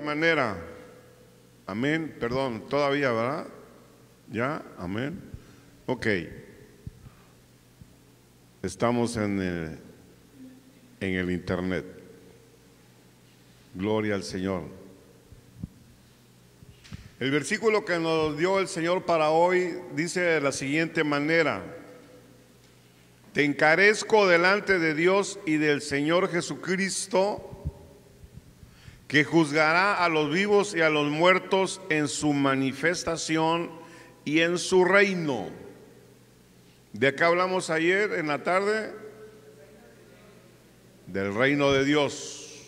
manera. Amén. Perdón, todavía, ¿verdad? ¿Ya? Amén. Ok. Estamos en el internet. Gloria al Señor. El versículo que nos dio el Señor para hoy dice de la siguiente manera: te encarezco delante de Dios y del Señor Jesucristo, que juzgará a los vivos y a los muertos en su manifestación y en su reino. ¿De qué hablamos ayer en la tarde? Del reino de Dios.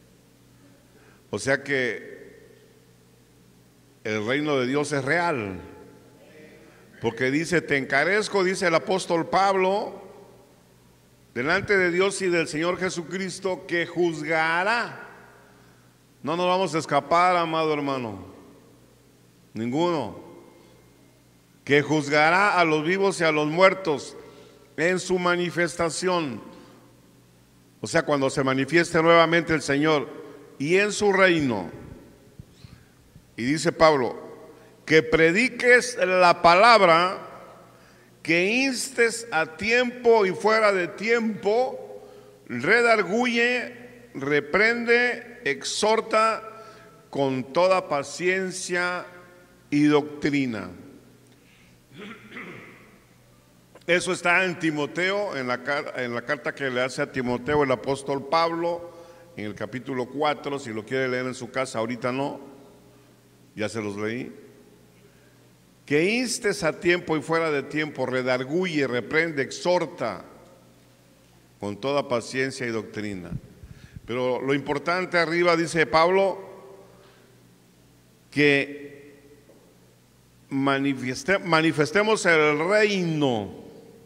O sea que el reino de Dios es real, porque dice, te encarezco, dice el apóstol Pablo, delante de Dios y del Señor Jesucristo, que juzgará. No nos vamos a escapar, amado hermano, ninguno. Que juzgará a los vivos y a los muertos en su manifestación. O sea, cuando se manifieste nuevamente el Señor y en su reino. Y dice Pablo, que prediques la palabra, que instes a tiempo y fuera de tiempo, redarguye, reprende, exhorta con toda paciencia y doctrina. Eso está en Timoteo, en la carta que le hace a Timoteo el apóstol Pablo, en el capítulo 4, si lo quiere leer en su casa, ahorita no, ya se los leí. Que instes a tiempo y fuera de tiempo, redarguye, reprende, exhorta con toda paciencia y doctrina. Pero lo importante arriba dice Pablo, que manifestemos el reino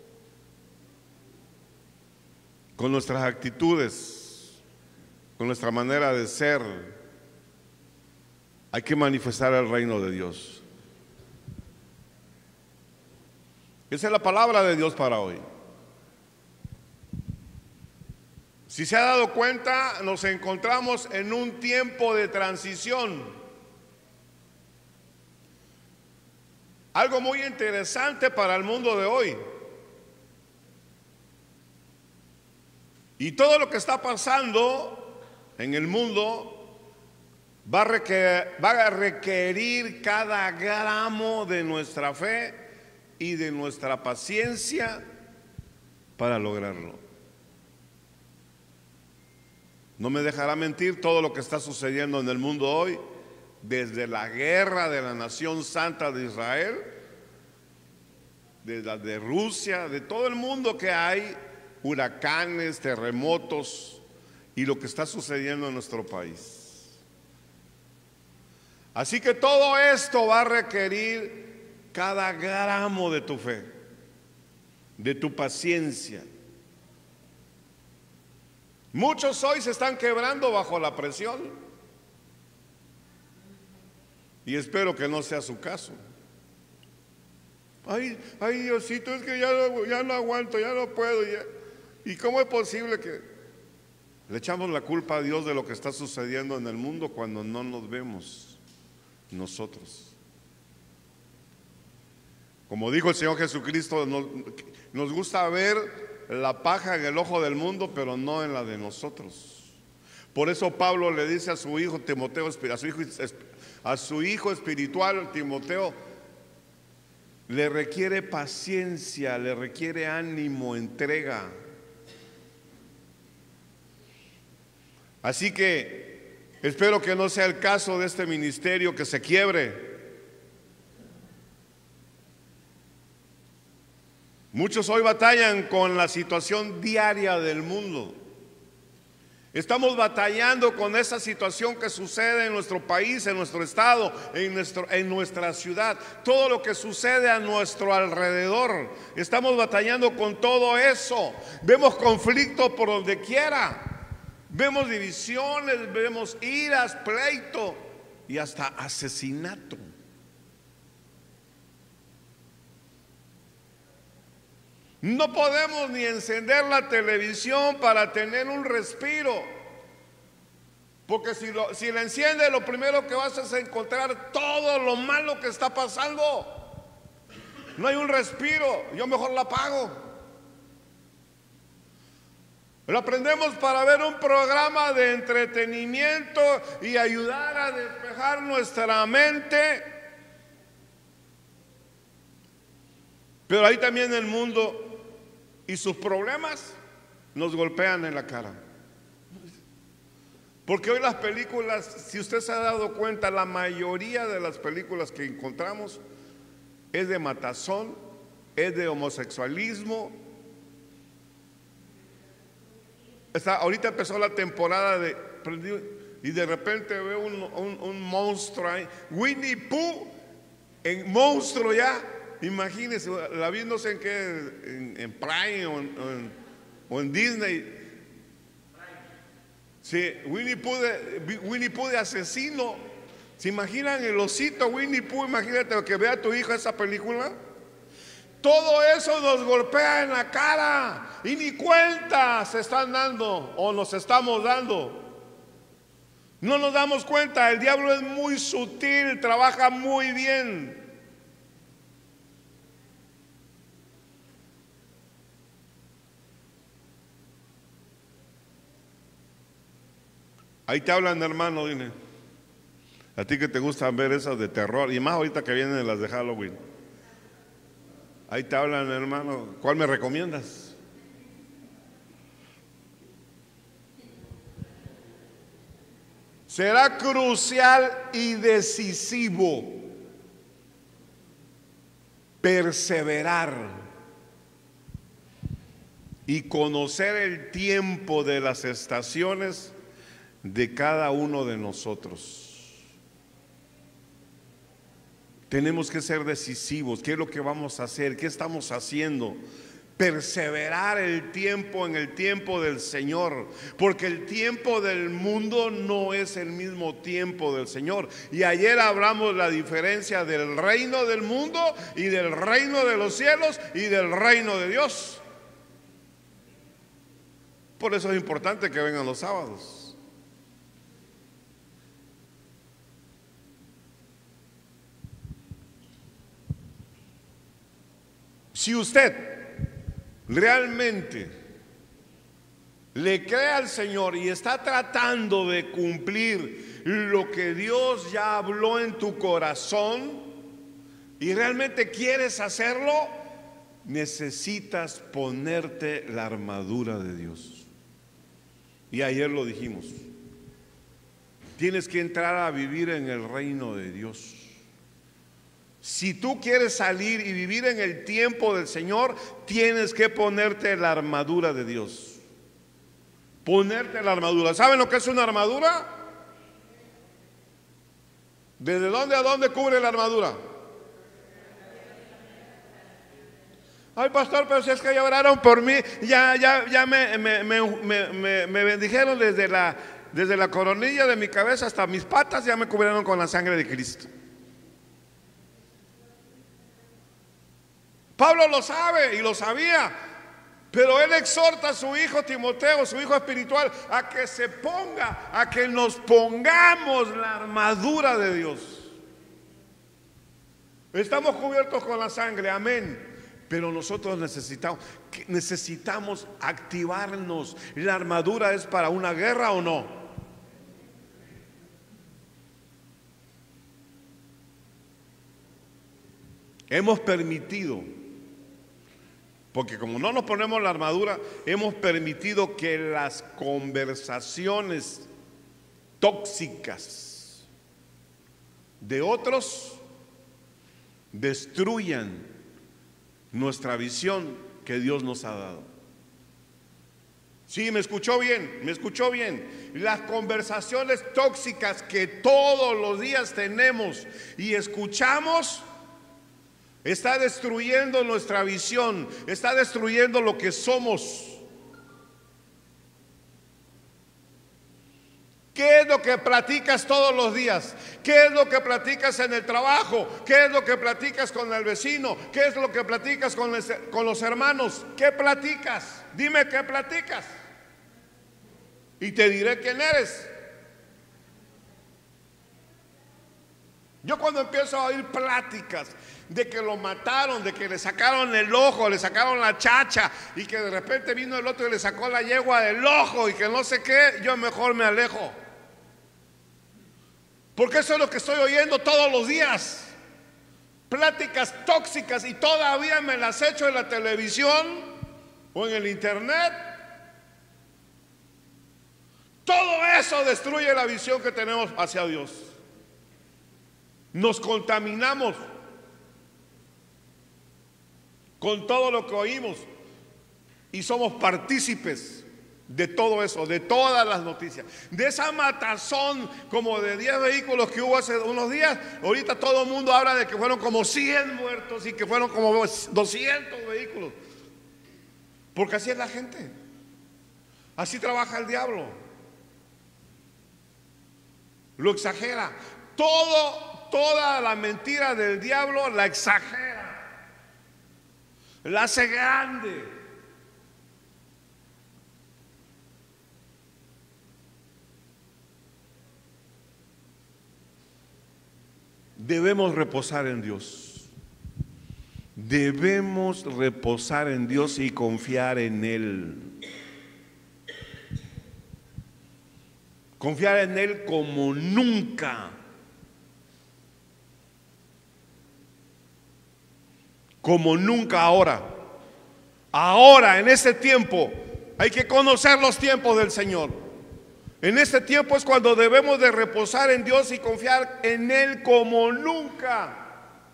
con nuestras actitudes, con nuestra manera de ser. Hay que manifestar el reino de Dios. Esa es la palabra de Dios para hoy. Si se ha dado cuenta, nos encontramos en un tiempo de transición. Algo muy interesante para el mundo de hoy. Y todo lo que está pasando en el mundo va a requerir cada gramo de nuestra fe y de nuestra paciencia para lograrlo. No me dejará mentir todo lo que está sucediendo en el mundo hoy, desde la guerra de la nación santa de Israel, de la de Rusia, de todo el mundo que hay, huracanes, terremotos y lo que está sucediendo en nuestro país. Así que todo esto va a requerir cada gramo de tu fe, de tu paciencia. Muchos hoy se están quebrando bajo la presión y espero que no sea su caso. Ay Diosito, es que ya no aguanto, ya no puedo. ¿Y cómo es posible que le echamos la culpa a Dios de lo que está sucediendo en el mundo cuando no nos vemos nosotros? Como dijo el Señor Jesucristo, nos gusta ver la paja en el ojo del mundo, pero no en la de nosotros. Por eso Pablo le dice a su hijo Timoteo, a su hijo espiritual Timoteo, le requiere paciencia, le requiere ánimo, entrega. Así que espero que no sea el caso de este ministerio que se quiebre. Muchos hoy batallan con la situación diaria del mundo. Estamos batallando con esa situación que sucede en nuestro país, en nuestro estado, en nuestra ciudad, todo lo que sucede a nuestro alrededor. Estamos batallando con todo eso. Vemos conflicto por donde quiera. Vemos divisiones, vemos iras, pleito y hasta asesinato. No podemos ni encender la televisión para tener un respiro, Porque si la enciendes, lo primero que vas a es encontrar todo lo malo que está pasando. No hay un respiro, yo mejor la apago. Lo prendemos para ver un programa de entretenimiento y ayudar a despejar nuestra mente. Pero ahí también el mundo y sus problemas nos golpean en la cara. Porque hoy las películas, si usted se ha dado cuenta, la mayoría de las películas que encontramos es de matazón, es de homosexualismo. Ahorita empezó la temporada y de repente veo un monstruo ahí. Winnie Pooh, en monstruo ya. Imagínense, la vi no sé en qué, en Prime o en Disney. Sí, Winnie Pooh de asesino. ¿Se imaginan el osito Winnie Pooh? Imagínate que vea a tu hijo esa película. Todo eso nos golpea en la cara y ni cuenta se están dando o nos estamos dando. No nos damos cuenta, el diablo es muy sutil, trabaja muy bien. Ahí te hablan, hermano, dile. A ti que te gustan ver esas de terror, y más ahorita que vienen las de Halloween. Ahí te hablan, hermano. ¿Cuál me recomiendas? Será crucial y decisivo perseverar y conocer el tiempo de las estaciones de cada uno de nosotros. Tenemos que ser decisivos. ¿Qué es lo que vamos a hacer? ¿Qué estamos haciendo? Perseverar el tiempo en el tiempo del Señor, porque el tiempo del mundo no es el mismo tiempo del Señor. Y ayer hablamos la diferencia del reino del mundo y del reino de los cielos y del reino de Dios. Por eso es importante que vengan los sábados. Si usted realmente le cree al Señor y está tratando de cumplir lo que Dios ya habló en tu corazón y realmente quieres hacerlo, necesitas ponerte la armadura de Dios. Y ayer lo dijimos, tienes que entrar a vivir en el reino de Dios. Si tú quieres salir y vivir en el tiempo del Señor, tienes que ponerte la armadura de Dios. Ponerte la armadura. ¿Saben lo que es una armadura? ¿Desde dónde a dónde cubre la armadura? Ay, pastor, pero si es que ya oraron por mí, ya me bendijeron desde la coronilla de mi cabeza hasta mis patas, ya me cubrieron con la sangre de Cristo. Pablo lo sabe y lo sabía, pero él exhorta a su hijo Timoteo, su hijo espiritual, a que se ponga, a que nos pongamos la armadura de Dios. Estamos cubiertos con la sangre, amén, pero nosotros necesitamos activarnos. ¿La armadura es para una guerra o no? Hemos permitido, porque como no nos ponemos la armadura, hemos permitido que las conversaciones tóxicas de otros destruyan nuestra visión que Dios nos ha dado. Sí, me escuchó bien, me escuchó bien. Las conversaciones tóxicas que todos los días tenemos y escuchamos está destruyendo nuestra visión, está destruyendo lo que somos. ¿Qué es lo que platicas todos los días? ¿Qué es lo que platicas en el trabajo? ¿Qué es lo que platicas con el vecino? ¿Qué es lo que platicas con los hermanos? ¿Qué platicas? Dime qué platicas y te diré quién eres. Yo cuando empiezo a oír pláticas de que lo mataron, de que le sacaron el ojo, le sacaron la chacha, y que de repente vino el otro y le sacó la yegua del ojo y que no sé qué, yo mejor me alejo. Porque eso es lo que estoy oyendo todos los días. Pláticas tóxicas, y todavía me las echo en la televisión o en el internet. Todo eso destruye la visión que tenemos hacia Dios. Nos contaminamos con todo lo que oímos y somos partícipes de todo eso, de todas las noticias, de esa matazón como de 10 vehículos que hubo hace unos días. Ahorita todo el mundo habla de que fueron como 100 muertos y que fueron como 200 vehículos, porque así es la gente, así trabaja el diablo, lo exagera. Toda la mentira del diablo la exagera, la hace grande. Debemos reposar en Dios. Debemos reposar en Dios y confiar en Él. Confiar en Él como nunca. Como nunca ahora. Ahora, en este tiempo, hay que conocer los tiempos del Señor. En este tiempo es cuando debemos de reposar en Dios y confiar en Él como nunca.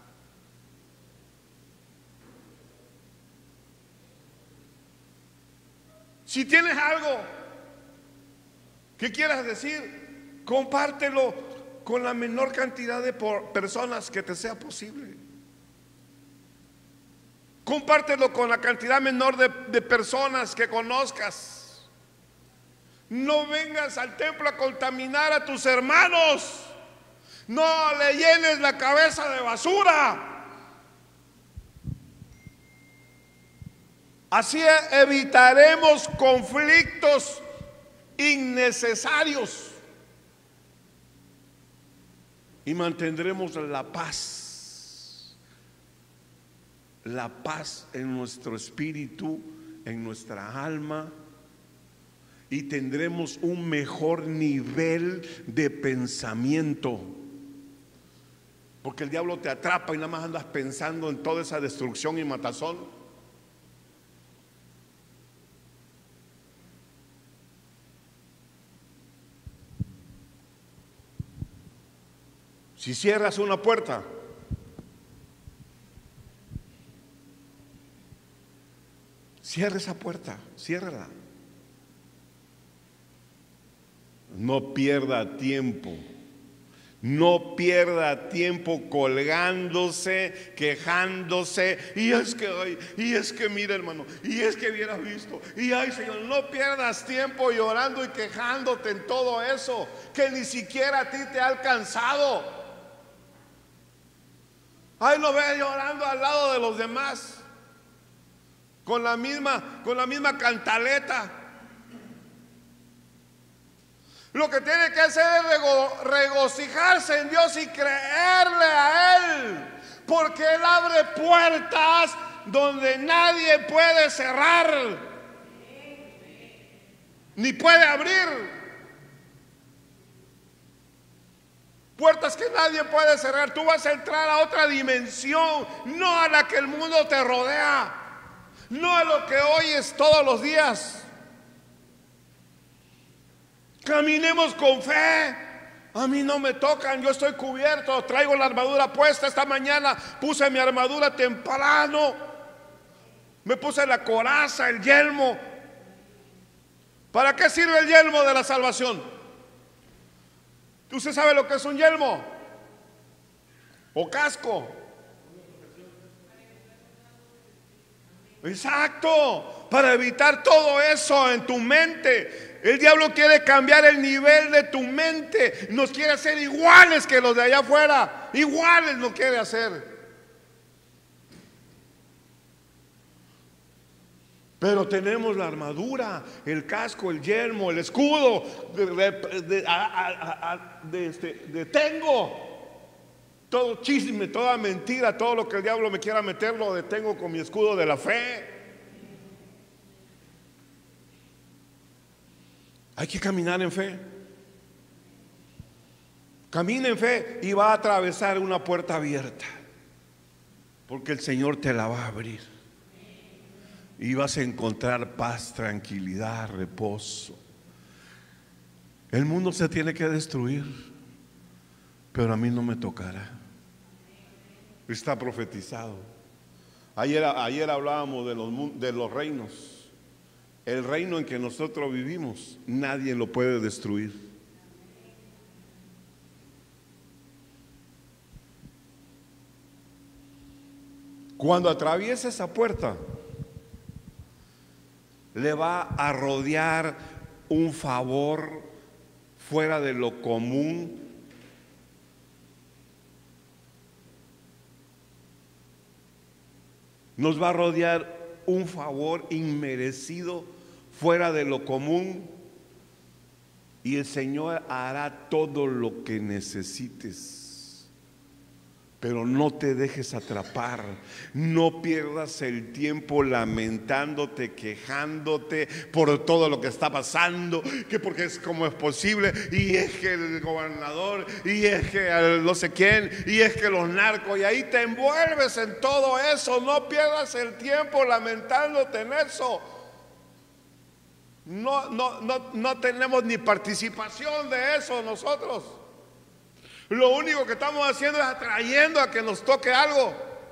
Si tienes algo que quieras decir, compártelo con la menor cantidad de personas que te sea posible. Compártelo con la cantidad menor de personas que conozcas. No vengas al templo a contaminar a tus hermanos. No le llenes la cabeza de basura. Así evitaremos conflictos innecesarios y mantendremos la paz en nuestro espíritu, en nuestra alma, y tendremos un mejor nivel de pensamiento, porque el diablo te atrapa y nada más andas pensando en toda esa destrucción y matazón. Si cierras una puerta, cierra esa puerta, ciérrala. No pierda tiempo. No pierda tiempo colgándose, quejándose. Y es que mira, hermano, y es que hubieras visto. Y ay, Señor, no pierdas tiempo llorando y quejándote en todo eso que ni siquiera a ti te ha alcanzado. Ay, no veas llorando al lado de los demás con la misma cantaleta. Lo que tiene que hacer es regocijarse en Dios y creerle a Él, porque Él abre puertas donde nadie puede cerrar ni puede abrir. Puertas que nadie puede cerrar. Tú vas a entrar a otra dimensión, no a la que el mundo te rodea, no a lo que oyes todos los días. Caminemos con fe. A mí no me tocan, yo estoy cubierto, traigo la armadura puesta. Esta mañana puse mi armadura temprano, me puse la coraza, el yelmo. ¿Para qué sirve el yelmo de la salvación? ¿Usted sabe lo que es un yelmo o casco? Exacto, para evitar todo eso en tu mente. El diablo quiere cambiar el nivel de tu mente, nos quiere hacer iguales que los de allá afuera, iguales nos quiere hacer. Pero tenemos la armadura, el casco, el yelmo, el escudo. Tengo. Todo chisme, toda mentira, todo lo que el diablo me quiera meter, lo detengo con mi escudo de la fe. Hay que caminar en fe. Camina en fe y va a atravesar una puerta abierta, porque el Señor te la va a abrir y vas a encontrar paz, tranquilidad, reposo. El mundo se tiene que destruir, pero a mí no me tocará. Está profetizado. Ayer hablábamos de los reinos. El reino en que nosotros vivimos, nadie lo puede destruir. Cuando atraviesa esa puerta, le va a rodear un favor fuera de lo común. Nos va a rodear un favor inmerecido, fuera de lo común, y el Señor hará todo lo que necesites. Pero no te dejes atrapar, no pierdas el tiempo lamentándote, quejándote por todo lo que está pasando, que porque es como es posible, y es que el gobernador, y es que el no sé quién, y es que los narcos, y ahí te envuelves en todo eso. No pierdas el tiempo lamentándote en eso. No tenemos ni participación de eso nosotros. Lo único que estamos haciendo es atrayendo a que nos toque algo.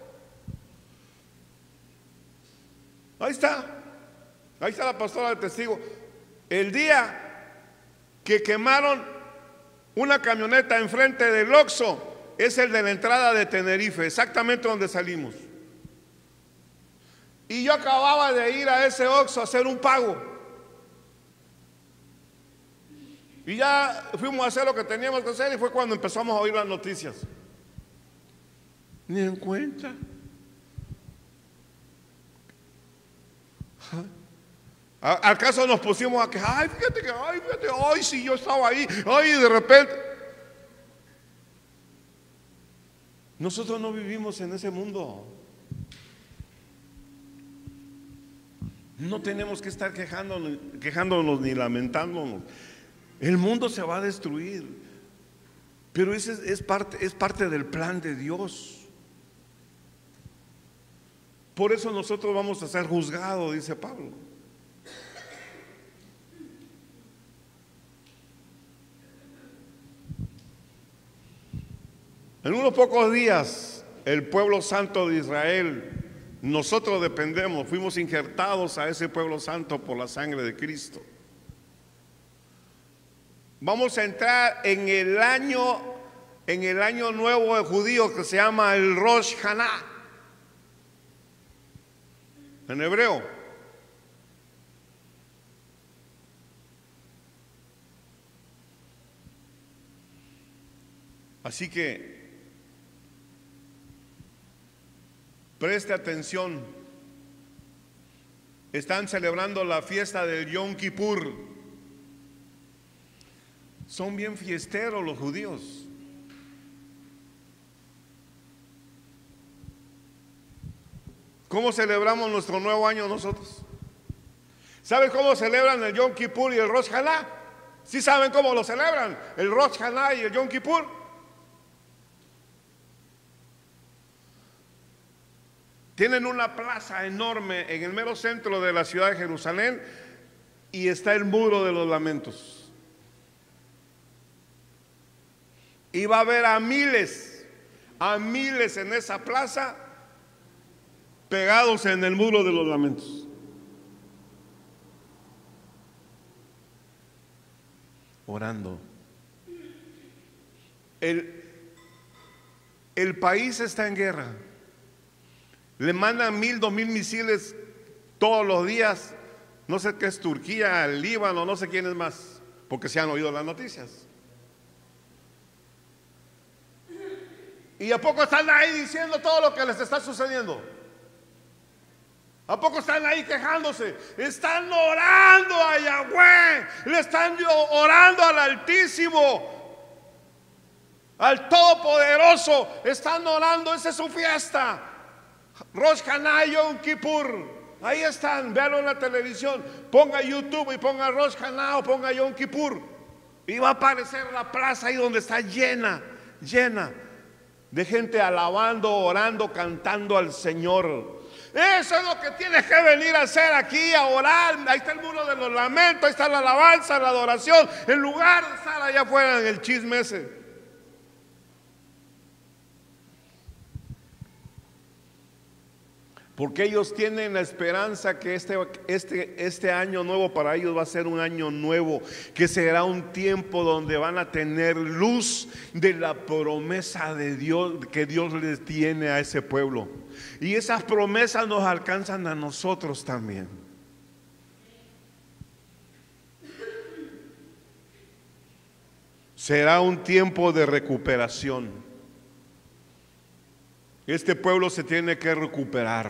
Ahí está la pastora del testigo. El día que quemaron una camioneta enfrente del Oxxo, es el de la entrada de Tenerife, exactamente donde salimos. Y yo acababa de ir a ese Oxxo a hacer un pago. Y ya fuimos a hacer lo que teníamos que hacer, y fue cuando empezamos a oír las noticias. Ni en cuenta. Al caso nos pusimos a quejar. Ay, fíjate, ay, si yo estaba ahí, ay, de repente. Nosotros no vivimos en ese mundo. No tenemos que estar quejándonos ni lamentándonos. El mundo se va a destruir, pero ese es parte del plan de Dios. Por eso nosotros vamos a ser juzgados, dice Pablo. En unos pocos días, el pueblo santo de Israel, nosotros dependemos, fuimos injertados a ese pueblo santo por la sangre de Cristo. Vamos a entrar en el año nuevo de judíos, que se llama el Rosh Hashanah en hebreo. Así que preste atención. Están celebrando la fiesta del Yom Kippur. Son bien fiesteros los judíos. ¿Cómo celebramos nuestro nuevo año nosotros? ¿Saben cómo celebran el Yom Kippur y el Rosh Hashanah? ¿Sí saben cómo lo celebran? El Rosh Hashanah y el Yom Kippur. Tienen una plaza enorme en el mero centro de la ciudad de Jerusalén, y está el muro de los lamentos. Y va a haber a miles en esa plaza, pegados en el muro de los lamentos, orando. El país está en guerra. Le mandan 1,000, 2,000 misiles todos los días. No sé qué es Turquía, el Líbano, no sé quién es más, porque se han oído las noticias. ¿Y a poco están ahí diciendo todo lo que les está sucediendo? ¿A poco están ahí quejándose? Están orando a Yahweh, le están orando al Altísimo. Al Todopoderoso están orando, esa es su fiesta. Rosh Hashanah, Yom Kippur. Ahí están, véanlo en la televisión. Ponga YouTube y ponga Rosh Hashanah o ponga Yom Kippur. Y va a aparecer la plaza ahí donde está llena, llena de gente alabando, orando, cantando al Señor. Eso es lo que tienes que venir a hacer aquí, a orar. Ahí está el muro de los lamentos, ahí está la alabanza, la adoración, en lugar de estar allá afuera en el chisme ese. Porque ellos tienen la esperanza que este año nuevo para ellos va a ser un año nuevo, que será un tiempo donde van a tener luz de la promesa de Dios, que Dios les tiene a ese pueblo. Y esas promesas nos alcanzan a nosotros también. Será un tiempo de recuperación. Este pueblo se tiene que recuperar.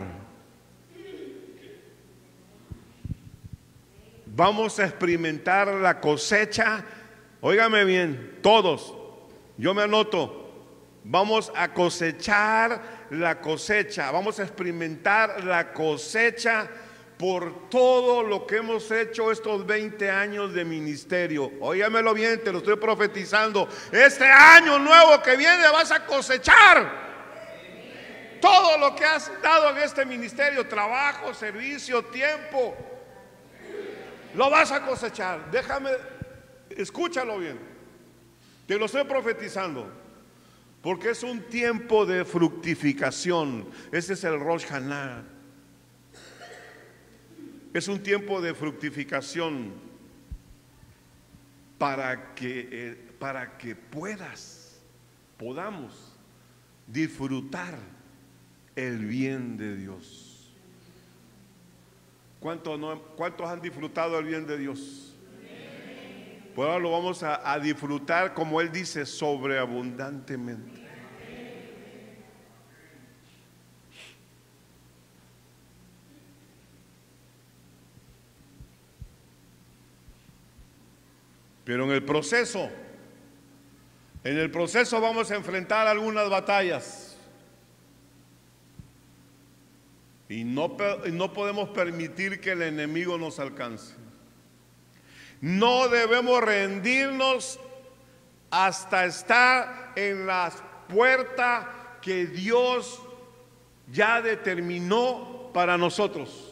Vamos a experimentar la cosecha. Óigame bien, todos, yo me anoto. Vamos a cosechar la cosecha. Vamos a experimentar la cosecha por todo lo que hemos hecho estos 20 años de ministerio. Óigamelo bien, te lo estoy profetizando. Este año nuevo que viene vas a cosechar todo lo que has dado en este ministerio, trabajo, servicio, tiempo, lo vas a cosechar. Déjame, escúchalo bien, te lo estoy profetizando, porque es un tiempo de fructificación. Ese es el Rosh Hashanah. Es un tiempo de fructificación para que podamos disfrutar el bien de Dios. ¿Cuántos han disfrutado el bien de Dios? Pues ahora lo vamos a disfrutar, como Él dice, sobreabundantemente. Pero en el proceso vamos a enfrentar algunas batallas. Y no podemos permitir que el enemigo nos alcance. No debemos rendirnos hasta estar en la puerta que Dios ya determinó para nosotros.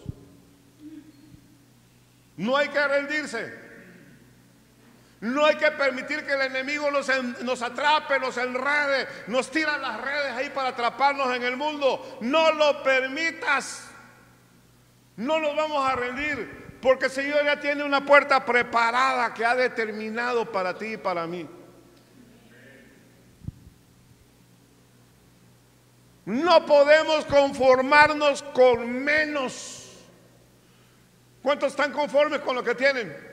No hay que rendirse. No hay que permitir que el enemigo nos atrape, nos enrede, nos tira las redes ahí para atraparnos en el mundo. No lo permitas. No nos vamos a rendir, porque el Señor ya tiene una puerta preparada que ha determinado para ti y para mí. No podemos conformarnos con menos. ¿Cuántos están conformes con lo que tienen?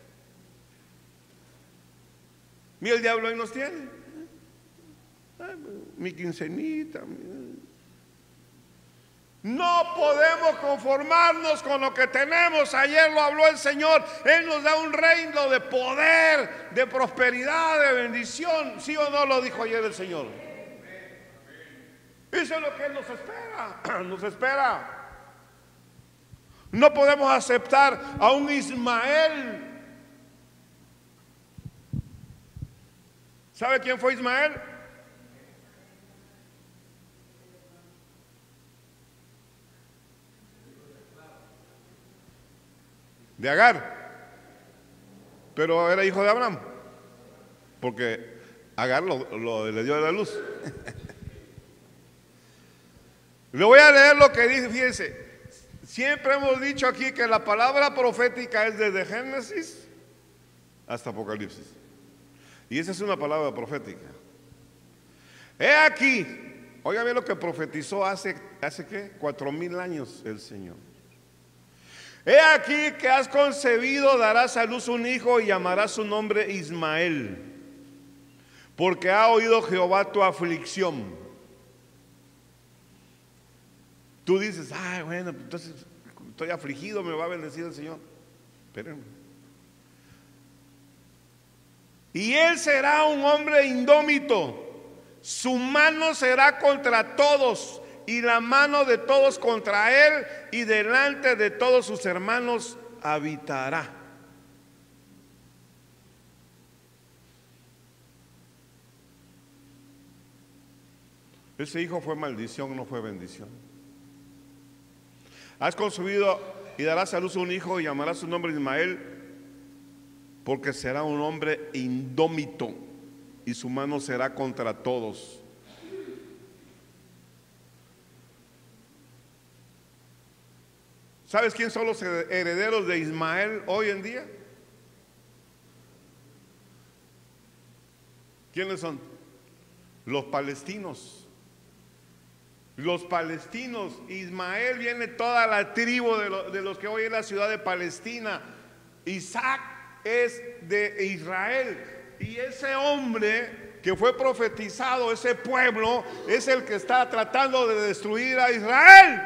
Mira, el diablo ahí nos tiene. Mi quincenita. No podemos conformarnos con lo que tenemos. Ayer lo habló el Señor. Él nos da un reino de poder, de prosperidad, de bendición. ¿Sí o no lo dijo ayer el Señor? Eso es lo que Él nos espera. Nos espera. No podemos aceptar a un Ismael. ¿Sabe quién fue Ismael? De Agar. Pero era hijo de Abraham, porque Agar le dio la luz. Le voy a leer lo que dice, fíjense. Siempre hemos dicho aquí que la palabra profética es desde Génesis hasta Apocalipsis. Y esa es una palabra profética. He aquí, oiga bien lo que profetizó hace ¿qué? 4000 años el Señor. He aquí que has concebido, darás a luz un hijo y llamarás su nombre Ismael, porque ha oído Jehová tu aflicción. Tú dices, ay, bueno, entonces estoy afligido, me va a bendecir el Señor. Espérenme. Y él será un hombre indómito, Su mano será contra todos y la mano de todos contra él, y delante de todos sus hermanos habitará. Ese hijo fue maldición, no fue bendición. Has concebido y darás a luz un hijo y llamarás su nombre Ismael, porque será un hombre indómito y su mano será contra todos. ¿Sabes quién son los herederos de Ismael hoy en día? ¿Quiénes son? Los palestinos. Los palestinos. Ismael viene toda la tribu de los que hoy es la ciudad de Palestina. Isaac es de Israel. Y ese hombre que fue profetizado, ese pueblo, es el que está tratando de destruir a Israel.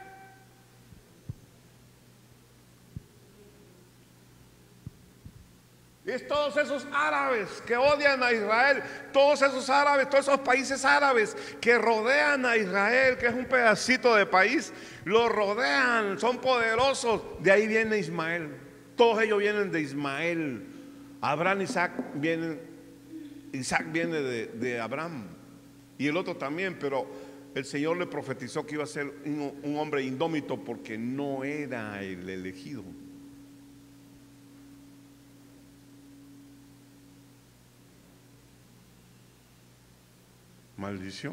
Es todos esos árabes que odian a Israel, todos esos árabes, todos esos países árabes que rodean a Israel, que es un pedacito de país, lo rodean, son poderosos. De ahí viene Ismael. Todos ellos vienen de Ismael. Abraham, Isaac viene de Abraham, y el otro también, pero el Señor le profetizó que iba a ser un hombre indómito porque no era el elegido. Maldición.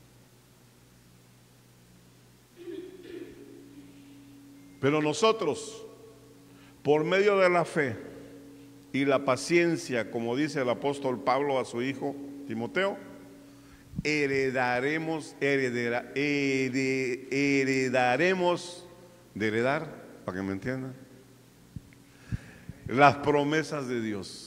Pero nosotros, por medio de la fe y la paciencia, como dice el apóstol Pablo a su hijo Timoteo, heredaremos, de heredar, para que me entiendan, las promesas de Dios.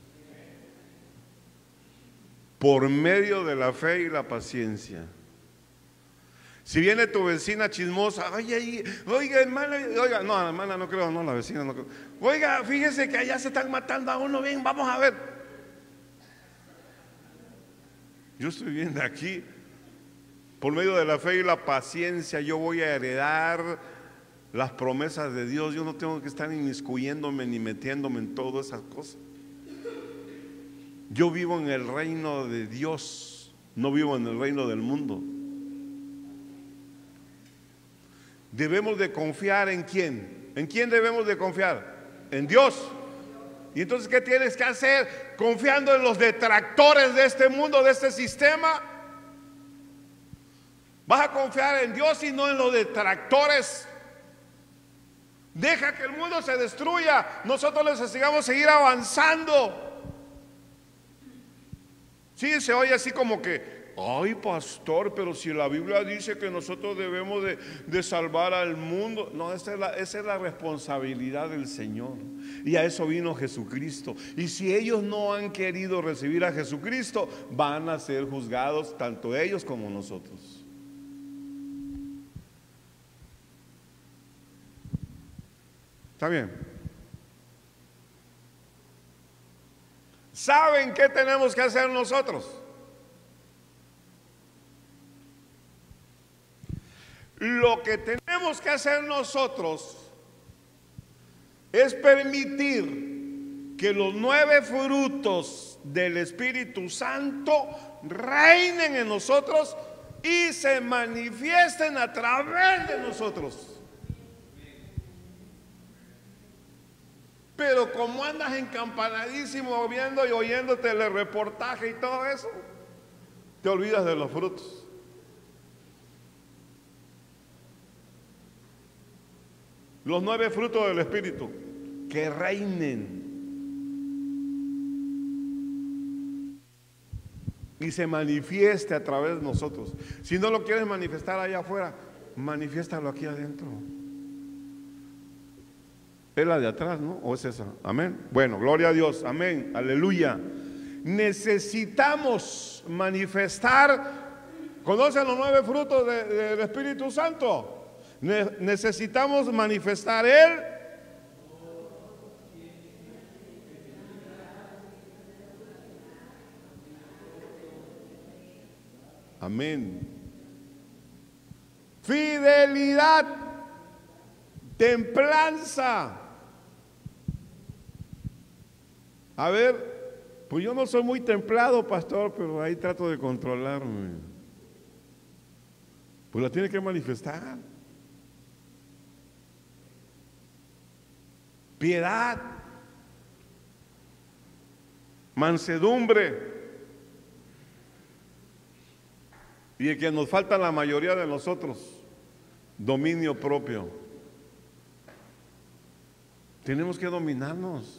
Por medio de la fe y la paciencia. Si viene tu vecina chismosa, oiga hermana, oiga, no hermana no creo, no la vecina no creo. Oiga, fíjese que allá se están matando a uno, bien, vamos a ver. Yo estoy viendo aquí, por medio de la fe y la paciencia, yo voy a heredar las promesas de Dios. Yo no tengo que estar inmiscuyéndome ni metiéndome en todas esas cosas. Yo vivo en el reino de Dios, no vivo en el reino del mundo. Debemos de confiar en quién. ¿En quién debemos de confiar? En Dios. Y entonces, ¿qué tienes que hacer? Confiando en los detractores de este mundo, de este sistema. Vas a confiar en Dios y no en los detractores. Deja que el mundo se destruya, nosotros necesitamos seguir avanzando. Sí, se oye así como que, ay pastor, pero si la Biblia dice que nosotros debemos de salvar al mundo. No, esa es la responsabilidad del Señor. Y a eso vino Jesucristo. Y si ellos no han querido recibir a Jesucristo, van a ser juzgados tanto ellos como nosotros. ¿Está bien? ¿Saben qué tenemos que hacer nosotros? Lo que tenemos que hacer nosotros es permitir que los 9 frutos del Espíritu Santo reinen en nosotros y se manifiesten a través de nosotros. Pero como andas encampanadísimo viendo y oyendo telereportaje y todo eso, te olvidas de los frutos. Los 9 frutos del Espíritu, que reinen y se manifieste a través de nosotros. Si no lo quieres manifestar allá afuera, manifiéstalo aquí adentro. Es la de atrás, ¿no? ¿O es esa? Amén. Bueno, gloria a Dios. Amén. Aleluya. Necesitamos manifestar. ¿Conocen los 9 frutos del Espíritu Santo? Necesitamos manifestar Él. Amén. Fidelidad, templanza. A ver, pues yo no soy muy templado, pastor, pero ahí trato de controlarme. Pues la tiene que manifestar. Piedad, mansedumbre. Y el que nos falta la mayoría de nosotros, dominio propio. Tenemos que dominarnos.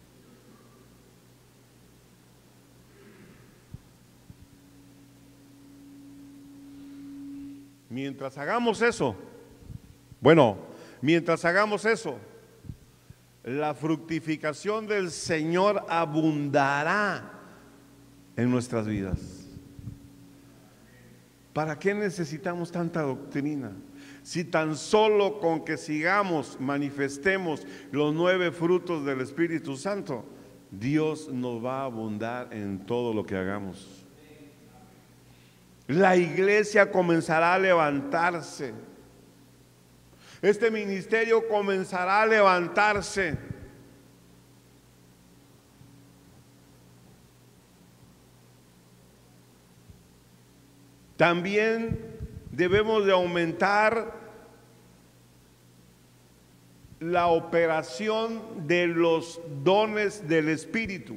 Mientras hagamos eso, mientras hagamos eso, la fructificación del Señor abundará en nuestras vidas. ¿Para qué necesitamos tanta doctrina? Si tan solo con que sigamos, manifestemos los 9 frutos del Espíritu Santo, Dios nos va a abundar en todo lo que hagamos. La iglesia comenzará a levantarse. Este ministerio comenzará a levantarse. También debemos de aumentar la operación de los dones del Espíritu.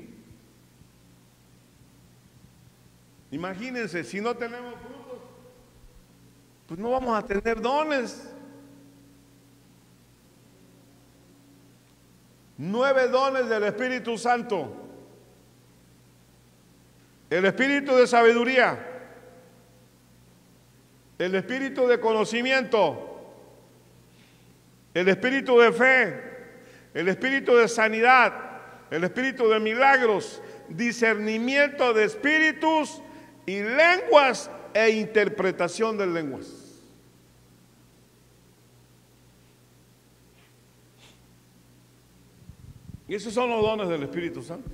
Imagínense, si no tenemos frutos, pues no vamos a tener dones. 9 dones del Espíritu Santo. El espíritu de sabiduría, el espíritu de conocimiento, el espíritu de fe, el espíritu de sanidad, el espíritu de milagros, discernimiento de espíritus y lenguas e interpretación de lenguas. Y esos son los dones del Espíritu Santo.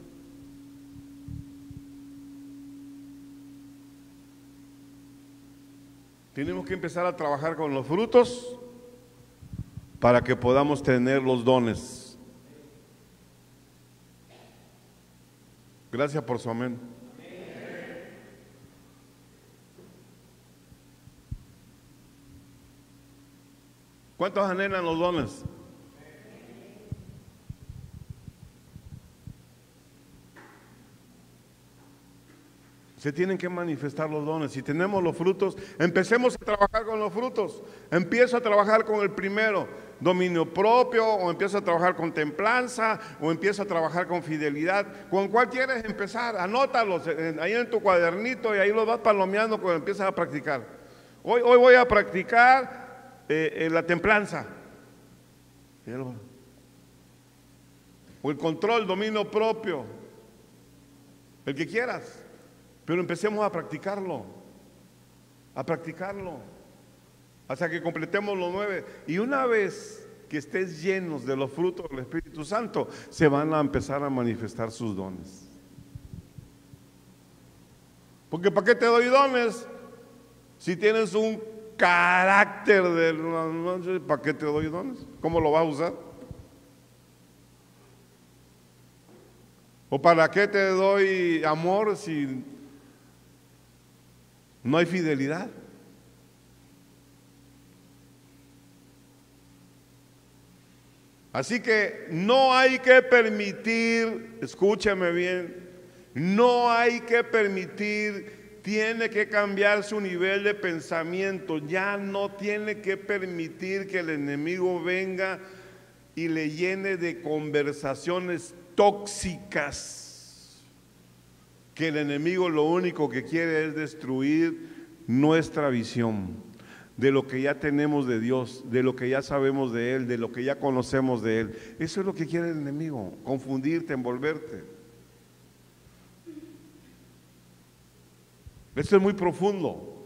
Tenemos que empezar a trabajar con los frutos para que podamos tener los dones. Gracias por su amén. ¿Cuántos anhelan los dones? Se tienen que manifestar los dones. Si tenemos los frutos, empecemos a trabajar con los frutos. Empiezo a trabajar con el primero, dominio propio, o empiezo a trabajar con templanza, o empiezo a trabajar con fidelidad. ¿Con cuál quieres empezar? Anótalos ahí en tu cuadernito y ahí los vas palomeando cuando empiezas a practicar. Hoy voy a practicar la templanza. O el control, dominio propio. El que quieras. Pero empecemos a practicarlo, hasta que completemos los 9. Y una vez que estés llenos de los frutos del Espíritu Santo, se van a empezar a manifestar sus dones. Porque ¿para qué te doy dones? Si tienes un carácter de... ¿Para qué te doy dones? ¿Cómo lo vas a usar? ¿O para qué te doy amor si no hay fidelidad? Así que no hay que permitir, escúchame bien, no hay que permitir, tiene que cambiar su nivel de pensamiento, ya no tiene que permitir que el enemigo venga y le llene de conversaciones tóxicas. Que el enemigo lo único que quiere es destruir nuestra visión de lo que ya tenemos de Dios, de lo que ya sabemos de Él, de lo que ya conocemos de Él. Eso es lo que quiere el enemigo, confundirte, envolverte. Esto es muy profundo.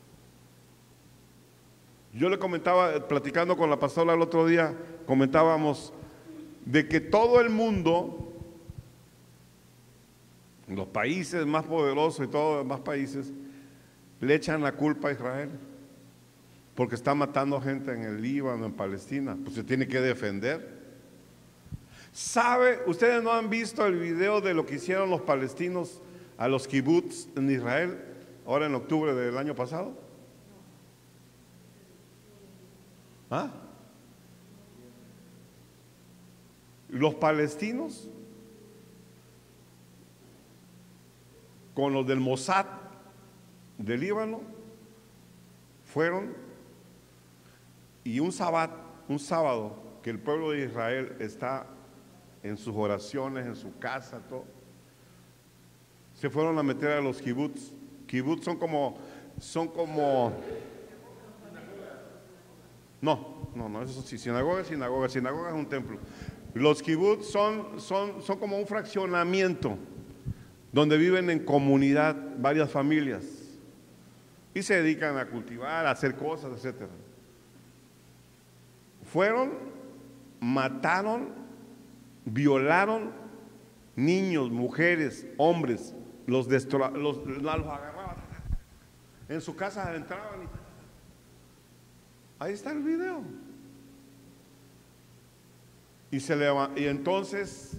Yo le comentaba, platicando con la pastora el otro día, comentábamos de que todo el mundo, los países más poderosos y todos los demás países, le echan la culpa a Israel porque está matando gente en el Líbano, en Palestina, pues se tiene que defender. ¿Sabe? ¿Ustedes no han visto el video de lo que hicieron los palestinos a los kibbutz en Israel ahora en octubre del año pasado? ¿Ah? Los palestinos con los del Mossad del Líbano fueron, y un sábado que el pueblo de Israel está en sus oraciones, en su casa, todo, se fueron a meter a los kibbutz. Kibbutz son como no, eso sí, sinagoga es un templo. Los kibbutz son como un fraccionamiento donde viven en comunidad varias familias y se dedican a cultivar, a hacer cosas, etcétera. Fueron, mataron, violaron niños, mujeres, hombres, los agarraban, en su casa entraban ahí está el video. Y entonces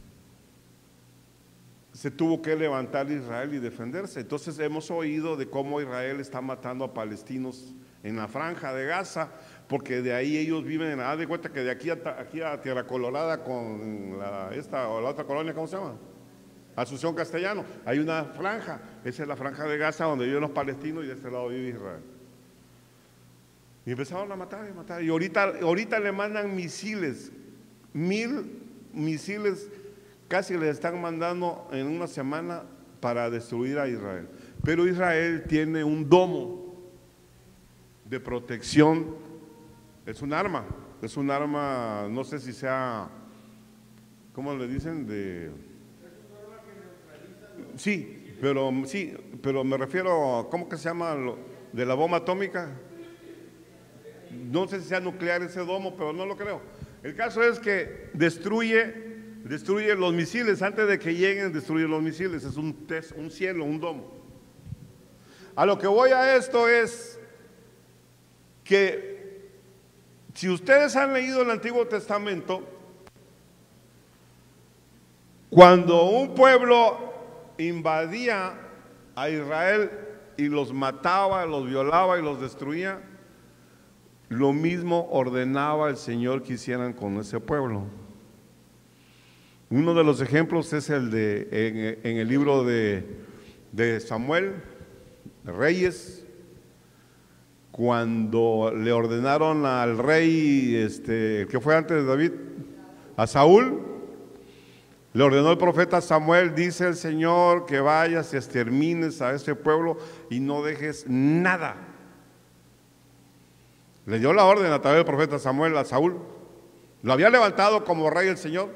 se tuvo que levantar Israel y defenderse. Entonces hemos oído de cómo Israel está matando a palestinos en la franja de Gaza, porque de ahí ellos viven. Haz de cuenta que de aquí a Tierra Colorada con la otra colonia, ¿cómo se llama? Asunción Castellano, hay una franja, esa es la franja de Gaza donde viven los palestinos y de este lado vive Israel. Y empezaron a matar y matar, y ahorita le mandan misiles, 1000 misiles casi les están mandando en una semana para destruir a Israel. Pero Israel tiene un domo de protección, es un arma, no sé si sea, ¿cómo le dicen? Sí, pero me refiero, ¿cómo que se llama? De la bomba atómica. No sé si sea nuclear ese domo, pero no lo creo. El caso es que destruye los misiles, antes de que lleguen destruye los misiles, es un cielo, un domo. A lo que voy a esto es que si ustedes han leído el Antiguo Testamento, cuando un pueblo invadía a Israel y los mataba, los violaba y los destruía, lo mismo ordenaba el Señor que hicieran con ese pueblo. Uno de los ejemplos es el en el libro de Samuel, de Reyes, cuando le ordenaron al rey, que fue antes de David, a Saúl, le ordenó el profeta Samuel, dice el Señor, que vayas y extermines a este pueblo y no dejes nada. Le dio la orden a través del profeta Samuel a Saúl. Lo había levantado como rey el Señor.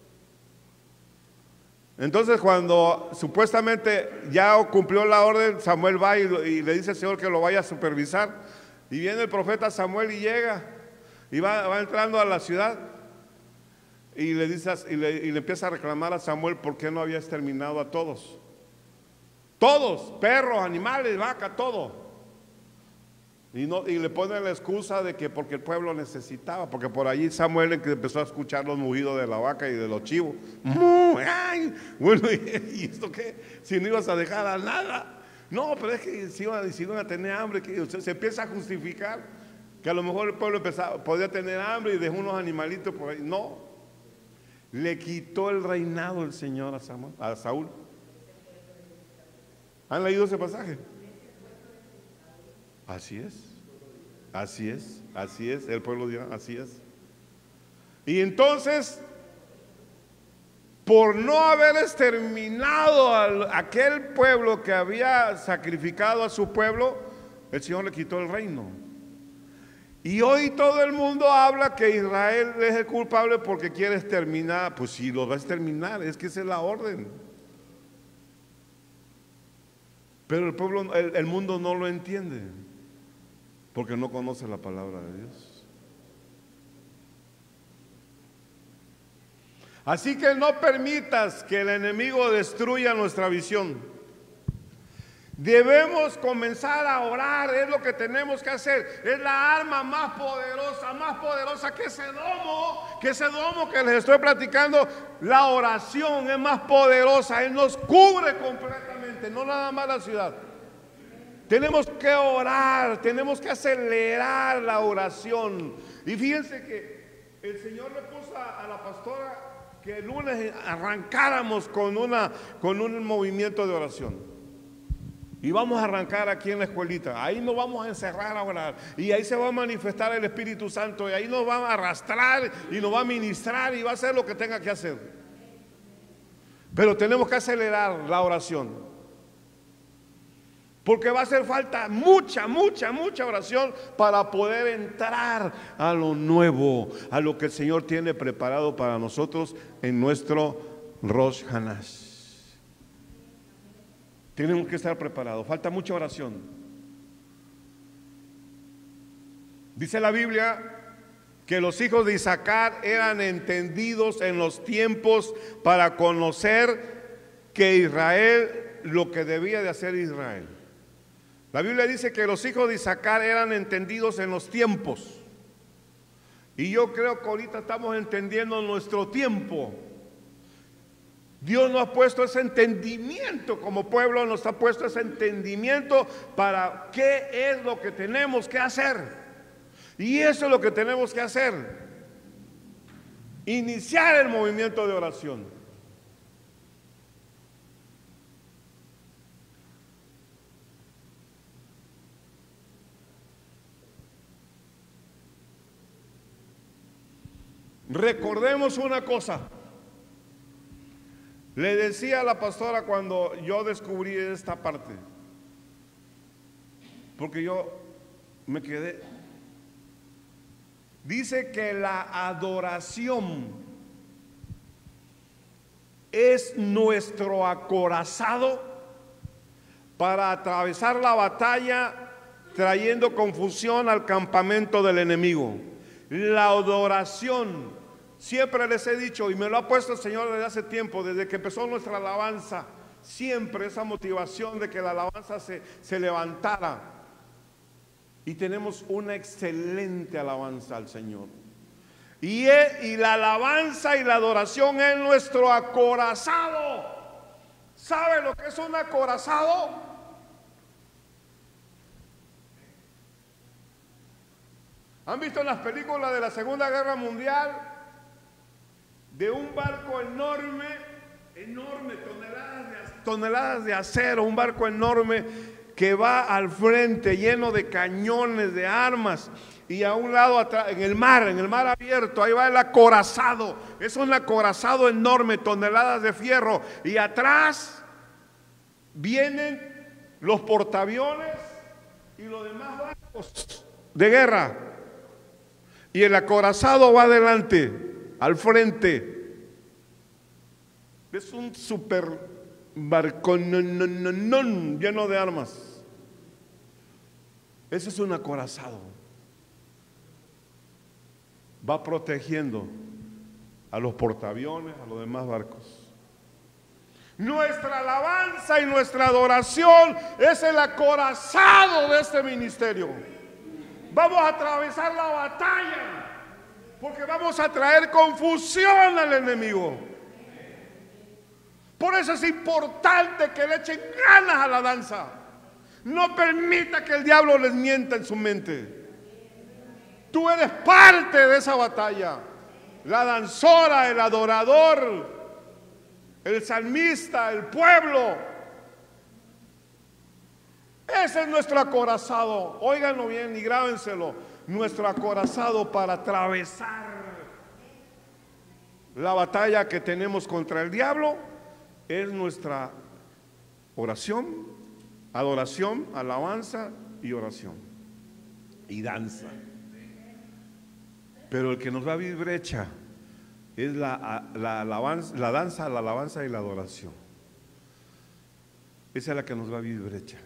Entonces cuando supuestamente ya cumplió la orden, Samuel va y le dice al Señor que lo vaya a supervisar. Y viene el profeta Samuel y llega y va entrando a la ciudad y le dice y le empieza a reclamar a Samuel por qué no había exterminado a todos. Todos, perros, animales, vaca, todo. Y le ponen la excusa de que porque el pueblo necesitaba, porque por allí Samuel empezó a escuchar los mugidos de la vaca y de los chivos. ¡Ay! Bueno, ¿y esto qué? Si no ibas a dejar a nada. No, pero es que si iban a tener hambre, que se empieza a justificar que a lo mejor el pueblo podía tener hambre y dejó unos animalitos por ahí. No, le quitó el reinado el Señor a Saúl. ¿Han leído ese pasaje? Así es, el pueblo dirá, así es. Y entonces, por no haber exterminado a aquel pueblo que había sacrificado a su pueblo, el Señor le quitó el reino. Y hoy todo el mundo habla que Israel es el culpable porque quiere exterminar. Pues si lo va a exterminar, es que esa es la orden. Pero el mundo no lo entiende, porque no conoce la palabra de Dios. Así que no permitas que el enemigo destruya nuestra visión. Debemos comenzar a orar, es lo que tenemos que hacer. Es la arma más poderosa que ese domo que les estoy platicando. La oración es más poderosa, Él nos cubre completamente, no nada más la ciudad. Tenemos que orar, tenemos que acelerar la oración. Y fíjense que el Señor le puso a la pastora que el lunes arrancáramos con un movimiento de oración. Y vamos a arrancar aquí en la escuelita. Ahí nos vamos a encerrar a orar. Y ahí se va a manifestar el Espíritu Santo. Y ahí nos va a arrastrar y nos va a ministrar y va a hacer lo que tenga que hacer. Pero tenemos que acelerar la oración. Porque va a hacer falta mucha oración para poder entrar a lo nuevo, a lo que el Señor tiene preparado para nosotros en nuestro Rosh Hashanah. Tenemos que estar preparados, falta mucha oración. Dice la Biblia que los hijos de Isaacar eran entendidos en los tiempos para conocer que Israel, lo que debía de hacer Israel. La Biblia dice que los hijos de Isaacar eran entendidos en los tiempos. Y yo creo que ahorita estamos entendiendo nuestro tiempo. Dios nos ha puesto ese entendimiento, como pueblo nos ha puesto ese entendimiento para qué es lo que tenemos que hacer. Y eso es lo que tenemos que hacer: iniciar el movimiento de oración. Recordemos una cosa. Le decía a la pastora cuando yo descubrí esta parte, porque yo me quedé. Dice que la adoración es nuestro acorazado para atravesar la batalla, trayendo confusión al campamento del enemigo. La adoración, siempre les he dicho, y me lo ha puesto el Señor desde hace tiempo, desde que empezó nuestra alabanza, siempre esa motivación de que la alabanza se levantara. Y tenemos una excelente alabanza al Señor. Y la alabanza y la adoración es nuestro acorazado. ¿Sabe lo que es un acorazado? ¿Han visto en las películas de la Segunda Guerra Mundial de un barco enorme, toneladas de acero, un barco enorme que va al frente lleno de cañones, de armas, y a un lado atrás, en el mar abierto, ahí va el acorazado? Es un acorazado enorme, toneladas de fierro, y atrás vienen los portaaviones y los demás barcos de guerra, y el acorazado va adelante, al frente. Es un super barco lleno de armas. Ese es un acorazado. Va protegiendo a los portaaviones, a los demás barcos. Nuestra alabanza y nuestra adoración es el acorazado de este ministerio. Vamos a atravesar la batalla, porque vamos a traer confusión al enemigo. Por eso es importante que le echen ganas a la danza. No permita que el diablo les mienta en su mente. Tú eres parte de esa batalla. La danzora, el adorador, el salmista, el pueblo. Ese es nuestro acorazado. Óiganlo bien y grábenselo. Nuestro acorazado para atravesar la batalla que tenemos contra el diablo es nuestra oración, adoración, alabanza y oración y danza. Pero el que nos va a abrir brecha es la danza, la alabanza y la adoración. Esa es la que nos va a abrir brecha.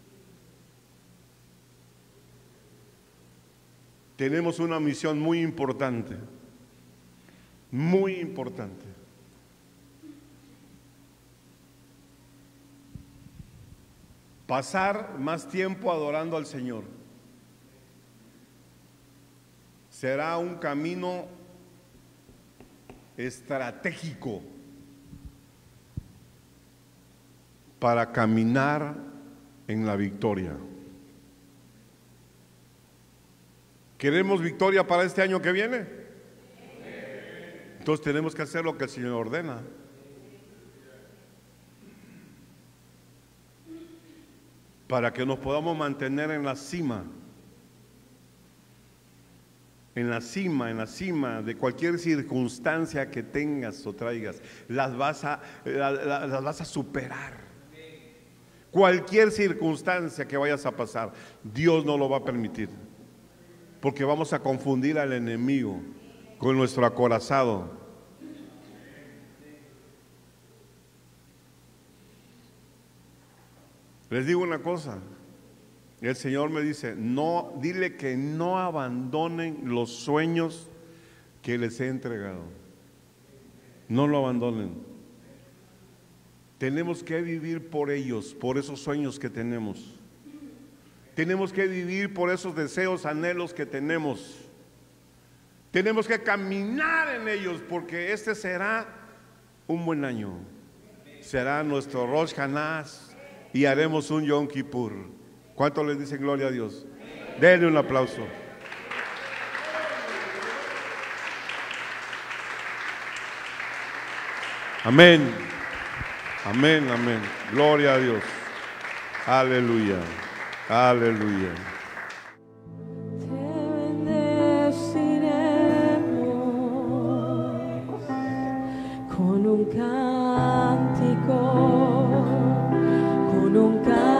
Tenemos una misión muy importante, muy importante. pasar más tiempo adorando al Señor. Será un camino estratégico para caminar en la victoria. ¿Queremos victoria para este año que viene? Entonces tenemos que hacer lo que el Señor ordena. Para que nos podamos mantener en la cima. En la cima de cualquier circunstancia que tengas o traigas, las vas a superar. Cualquier circunstancia que vayas a pasar, Dios no lo va a permitir, porque vamos a confundir al enemigo con nuestro acorazado. Les digo una cosa. El Señor me dice, no, dile que no abandonen los sueños que les he entregado. No lo abandonen. Tenemos que vivir por ellos, por esos sueños que tenemos. Tenemos que vivir por esos deseos, anhelos que tenemos. Tenemos que caminar en ellos, porque este será un buen año. Será nuestro Rosh Hashanah y haremos un Yom Kippur. ¿Cuántos les dicen gloria a Dios? Denle un aplauso. Amén. Amén, amén. Gloria a Dios. Aleluya. Aleluya. Te bendeciremos con un cántico, con un cántico.